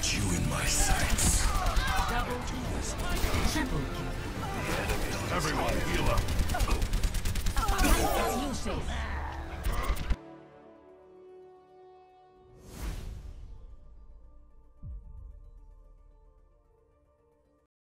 got you in my sights. Double kill. Triple kill. Everyone, heal up. You safe.